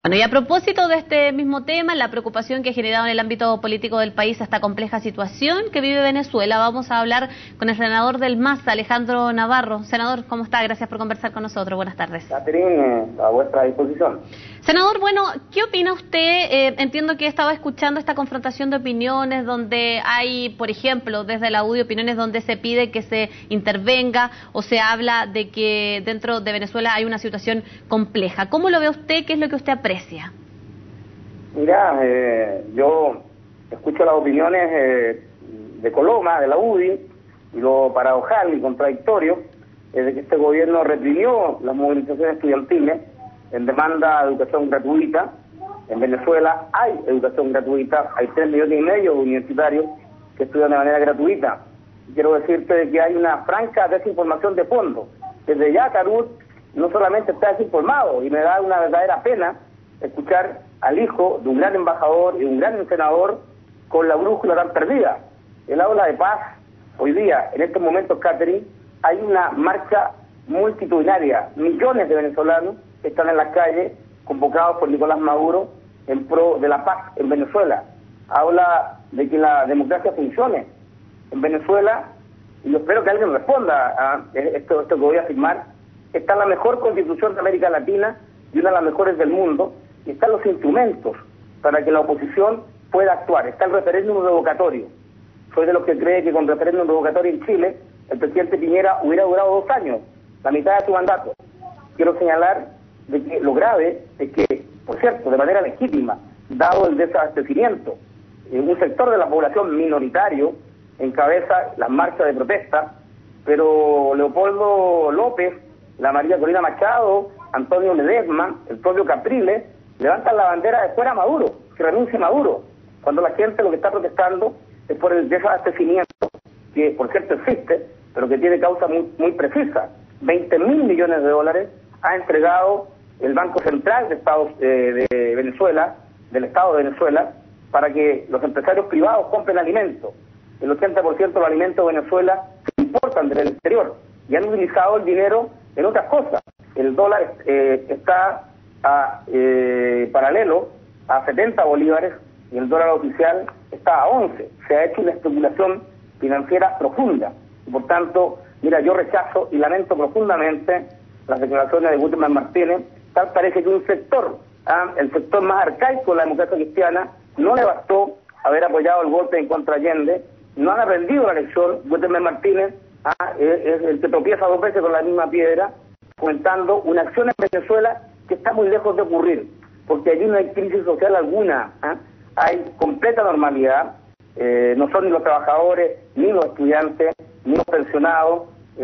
Bueno, y a propósito de este mismo tema, la preocupación que ha generado en el ámbito político del país esta compleja situación que vive Venezuela, vamos a hablar con el senador del MAS, Alejandro Navarro. Senador, ¿cómo está? Gracias por conversar con nosotros. Buenas tardes. Catherine, a vuestra disposición. Senador, bueno, ¿qué opina usted? Entiendo que estaba escuchando esta confrontación de opiniones donde hay, por ejemplo, desde la UDI opiniones donde se pide que se intervenga o se habla de que dentro de Venezuela hay una situación compleja. ¿Cómo lo ve usted? ¿Qué es lo que usted aprecia? Mira, yo escucho las opiniones de Coloma, de la UDI, y lo paradojal y contradictorio es de que este gobierno reprimió las movilizaciones estudiantiles en demanda de educación gratuita. En Venezuela hay educación gratuita, hay 3,5 millones de universitarios que estudian de manera gratuita. Quiero decirte de que hay una franca desinformación de fondo. Desde ya Carut no solamente está desinformado, y me da una verdadera pena escuchar al hijo de un gran embajador y un gran senador con la brújula tan perdida. Él habla de paz. Hoy día, en estos momentos, Catherine, hay una marcha multitudinaria, millones de venezolanos que están en las calles, convocados por Nicolás Maduro en pro de la paz en Venezuela. Habla de que la democracia funcione en Venezuela, y yo espero que alguien responda a esto que voy a afirmar. Está la mejor constitución de América Latina y una de las mejores del mundo, y están los instrumentos para que la oposición pueda actuar. Está el referéndum revocatorio. Soy de los que cree que con referéndum revocatorio en Chile, el presidente Piñera hubiera durado 2 años, la mitad de su mandato. Quiero señalar de que lo grave es que, por cierto, de manera legítima, dado el desabastecimiento, un sector de la población minoritario encabeza las marchas de protesta, pero Leopoldo López, la María Corina Machado, Antonio Ledesma, el propio Capriles, levantan la bandera de fuera Maduro, que renuncie Maduro, cuando la gente lo que está protestando es por el desabastecimiento, que por cierto existe, pero que tiene causa muy precisa. 20.000 millones de dólares ha entregado el Banco Central de Venezuela, del Estado de Venezuela, para que los empresarios privados compren alimentos. El 80% de los alimentos de Venezuela se importan del exterior y han utilizado el dinero en otras cosas. El dólar está paralelo a 70 bolívares y el dólar oficial está a 11. Se ha hecho una especulación financiera profunda. Y por tanto, mira, yo rechazo y lamento profundamente las declaraciones de Guterres Martínez. Tal parece que un sector, el sector más arcaico de la democracia cristiana, no le bastó haber apoyado el golpe en contra Allende. No han aprendido la lección. Guterres Martínez es el que tropieza 2 veces con la misma piedra, comentando una acción en Venezuela que está muy lejos de ocurrir, porque allí no hay crisis social alguna, hay completa normalidad. No son ni los trabajadores, ni los estudiantes, ni los pensionados,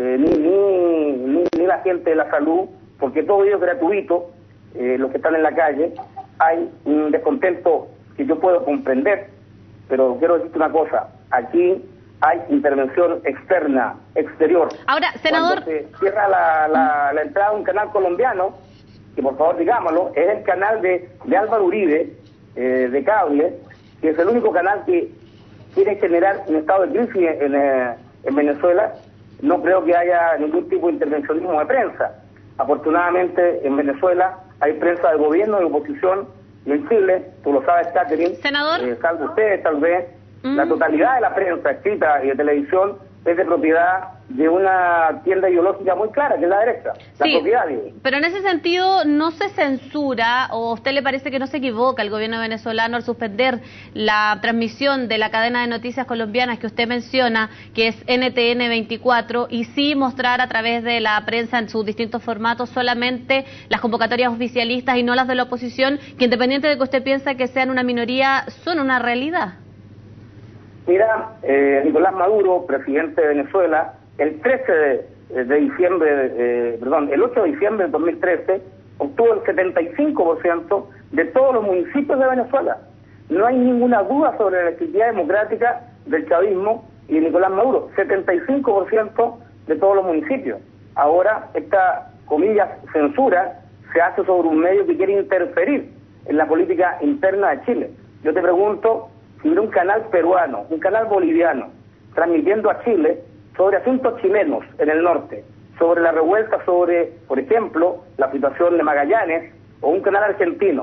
ni la gente de la salud, porque todo ello es gratuito, los que están en la calle. Hay un descontento que yo puedo comprender, pero quiero decirte una cosa, aquí hay intervención externa, exterior. Ahora, senador, cuando se cierra la entrada de un canal colombiano, que por favor digámoslo, es el canal de Álvaro Uribe, de cable, que es el único canal que quiere generar un estado de crisis en Venezuela. No creo que haya ningún tipo de intervencionismo de prensa. Afortunadamente en Venezuela hay prensa de gobierno, de oposición, y en Chile, tú lo sabes, Catherine, senador, salvo ustedes tal vez, la totalidad de la prensa escrita y de televisión es de propiedad de una tienda ideológica muy clara, que es la derecha. La propiedad, digo. Pero en ese sentido no se censura, o a usted le parece que no se equivoca el gobierno venezolano al suspender la transmisión de la cadena de noticias colombianas que usted menciona, que es NTN 24, y sí mostrar a través de la prensa en sus distintos formatos solamente las convocatorias oficialistas y no las de la oposición, que independiente de que usted piensa que sean una minoría, son una realidad? Mira, Nicolás Maduro, presidente de Venezuela, el 8 de diciembre de 2013, obtuvo el 75% de todos los municipios de Venezuela. No hay ninguna duda sobre la legitimidad democrática del chavismo y de Nicolás Maduro. 75% de todos los municipios. Ahora, esta, comillas, censura se hace sobre un medio que quiere interferir en la política interna de Chile. Yo te pregunto, si hubiera un canal peruano, un canal boliviano, transmitiendo a Chile sobre asuntos chilenos en el norte, sobre la revuelta sobre, por ejemplo, la situación de Magallanes, o un canal argentino,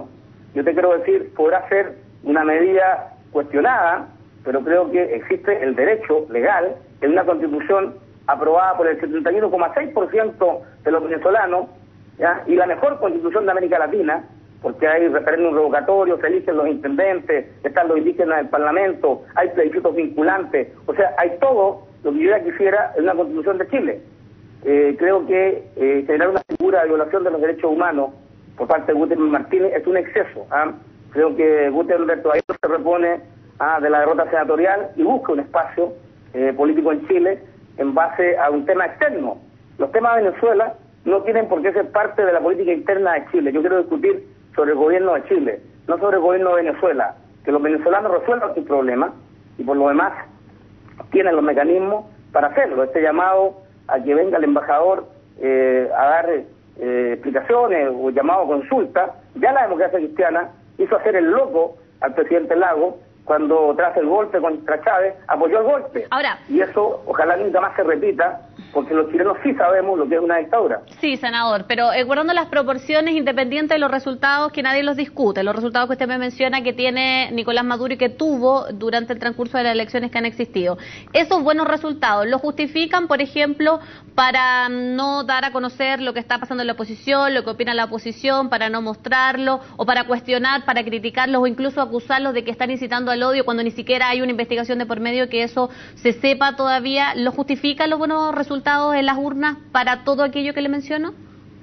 yo te quiero decir, podrá ser una medida cuestionada, pero creo que existe el derecho legal en una constitución aprobada por el 71,6% de los venezolanos, ¿ya? Y la mejor constitución de América Latina, porque hay referéndum revocatorio, se eligen los intendentes, están los indígenas del Parlamento, hay plebiscitos vinculantes, o sea, hay todo lo que yo ya quisiera en una constitución de Chile. Creo que generar una figura de violación de los derechos humanos por parte de Guterres Martínez es un exceso. Creo que Guterres todavía se repone de la derrota senatorial y busca un espacio político en Chile en base a un tema externo. Los temas de Venezuela no tienen por qué ser parte de la política interna de Chile. Yo quiero discutir sobre el gobierno de Chile, no sobre el gobierno de Venezuela. Que los venezolanos resuelvan sus problemas y por lo demás tienen los mecanismos para hacerlo. Este llamado a que venga el embajador a dar explicaciones o llamado a consulta, ya la democracia cristiana hizo hacer el loco al presidente Lagos cuando tras el golpe contra Chávez apoyó el golpe. Ahora, y eso ojalá nunca más se repita, porque los chilenos sí sabemos lo que es una dictadura. Sí, senador, pero guardando las proporciones, independiente de los resultados que nadie los discute, los resultados que usted me menciona que tiene Nicolás Maduro y que tuvo durante el transcurso de las elecciones que han existido, esos buenos resultados, ¿los justifican, por ejemplo, para no dar a conocer lo que está pasando en la oposición, lo que opina la oposición, para no mostrarlo, o para cuestionar, para criticarlos o incluso acusarlos de que están incitando al odio cuando ni siquiera hay una investigación de por medio que eso se sepa todavía? ¿Lo justifican los buenos resultados en las urnas para todo aquello que le menciono?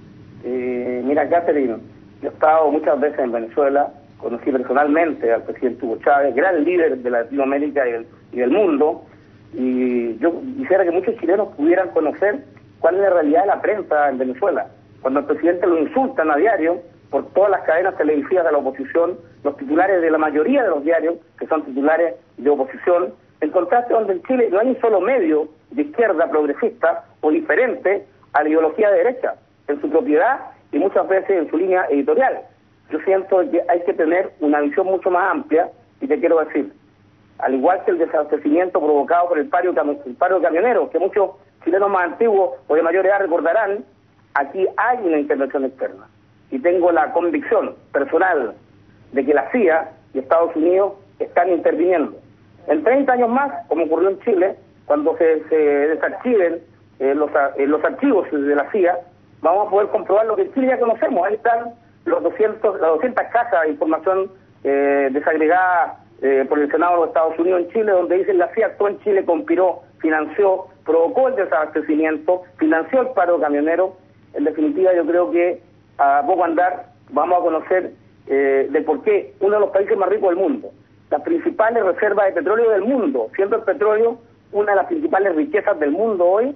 Mira, Catherine, yo he estado muchas veces en Venezuela, conocí personalmente al presidente Hugo Chávez, gran líder de Latinoamérica y del mundo, y yo quisiera que muchos chilenos pudieran conocer cuál es la realidad de la prensa en Venezuela. Cuando al presidente lo insultan a diario por todas las cadenas televisivas de la oposición, los titulares de la mayoría de los diarios, que son titulares de oposición, en contraste donde en Chile no hay un solo medio de izquierda progresista o diferente a la ideología de derecha, en su propiedad y muchas veces en su línea editorial. Yo siento que hay que tener una visión mucho más amplia y te quiero decir, al igual que el desabastecimiento provocado por el paro de camioneros, que muchos chilenos más antiguos o de mayor edad recordarán, aquí hay una intervención externa. Y tengo la convicción personal de que la CIA y Estados Unidos están interviniendo. En 30 años más, como ocurrió en Chile, cuando se desarchiven los archivos de la CIA, vamos a poder comprobar lo que en Chile ya conocemos. Ahí están las 200 cajas de información desagregada por el Senado de los Estados Unidos en Chile, donde dicen la CIA actuó en Chile, conspiró, financió, provocó el desabastecimiento, financió el paro camionero. En definitiva, yo creo que a poco andar vamos a conocer de por qué uno de los países más ricos del mundo, las principales reservas de petróleo del mundo, siendo el petróleo una de las principales riquezas del mundo hoy,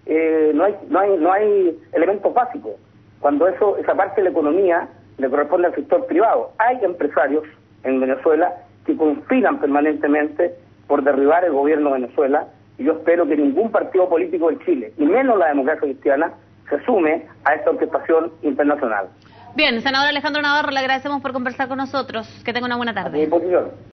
no hay elementos básicos. Cuando esa parte de la economía le corresponde al sector privado. Hay empresarios en Venezuela que conspiran permanentemente por derribar el gobierno de Venezuela, y yo espero que ningún partido político de Chile, y menos la democracia cristiana, se sume a esta orquestación internacional. Bien, senador Alejandro Navarro, le agradecemos por conversar con nosotros. Que tenga una buena tarde. A mi disposición.